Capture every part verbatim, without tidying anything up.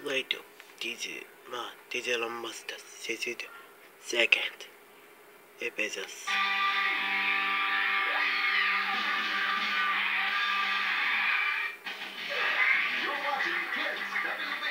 PlayTube Digimon Digimon Masters Season Second Episodes. You're watching Kids W B.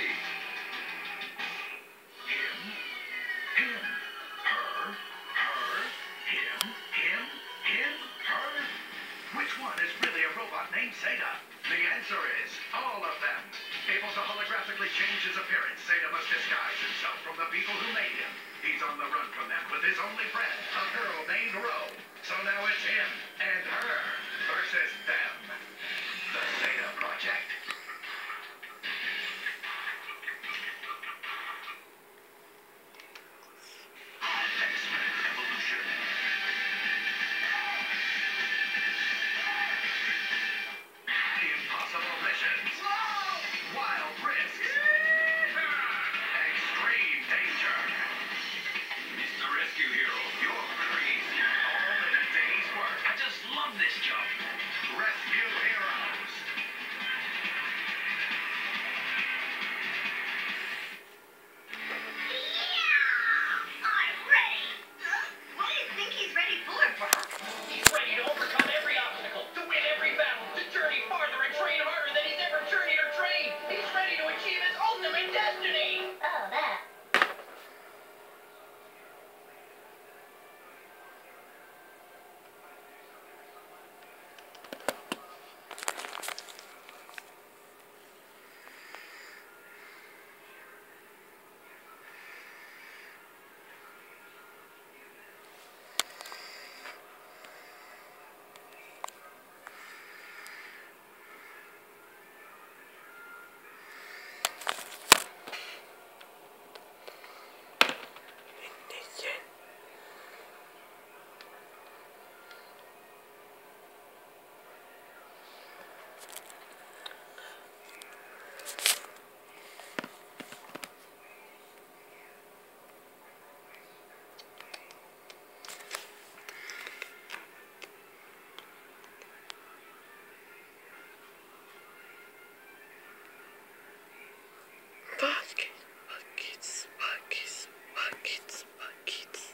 Him, him, her, her, him, him, him, her. Which one is really a robot named Zeta? The answer is all of them. Able to holographically change his appearance, Zeta must disguise himself from the people who made him. He's on the run from them with his only friend, a girl named Ro. So now it's him and her versus them. The Zeta Project. X-Men Evolution. The impossible missions. Wild risks. Extreme danger. Mister Rescue Hero, you're crazy. All in a day's work. I just love this job. Rescue Heroes. I'm ready. What do you think he's ready for, Brock? He's ready to overcome every obstacle, to win every battle, to journey farther and train harder than he's ever journeyed or trained. He's ready to achieve his ultimate destiny. Oh, that. Buckets, buckets, buckets, buckets, buckets.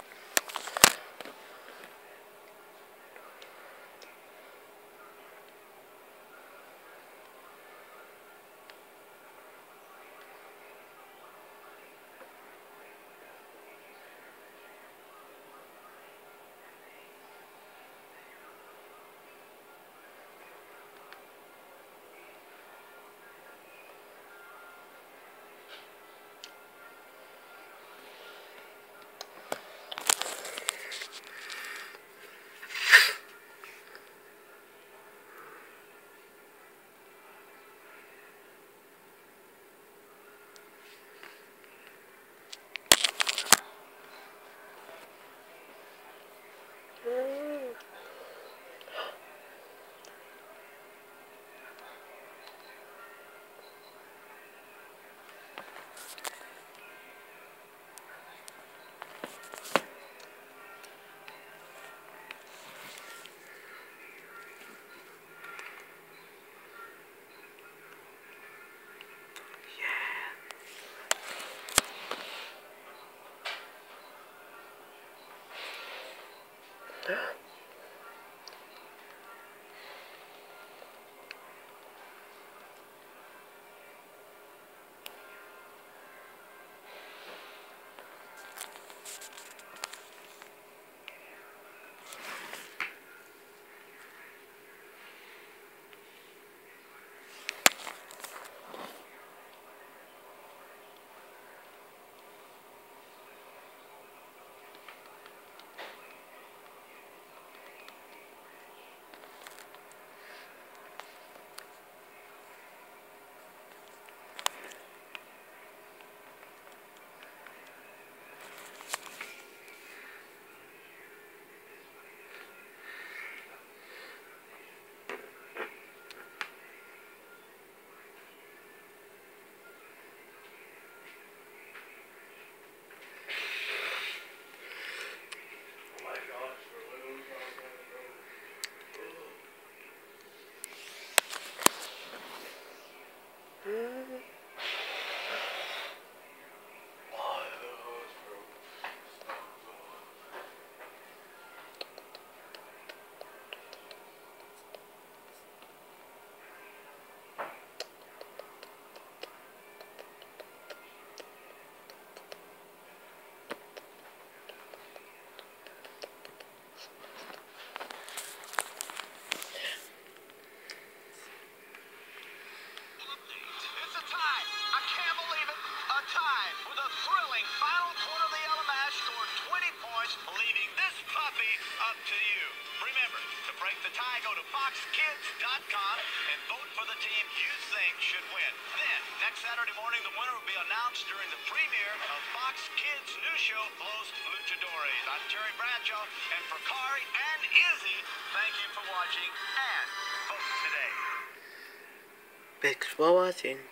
up to you. Remember, to break the tie, go to fox kids dot com and vote for the team you think should win. Then, next Saturday morning, the winner will be announced during the premiere of Fox Kids' new show, Los Luchadores. I'm Terry Bradshaw, and for Kari and Izzy, thank you for watching and vote today. Thanks for watching.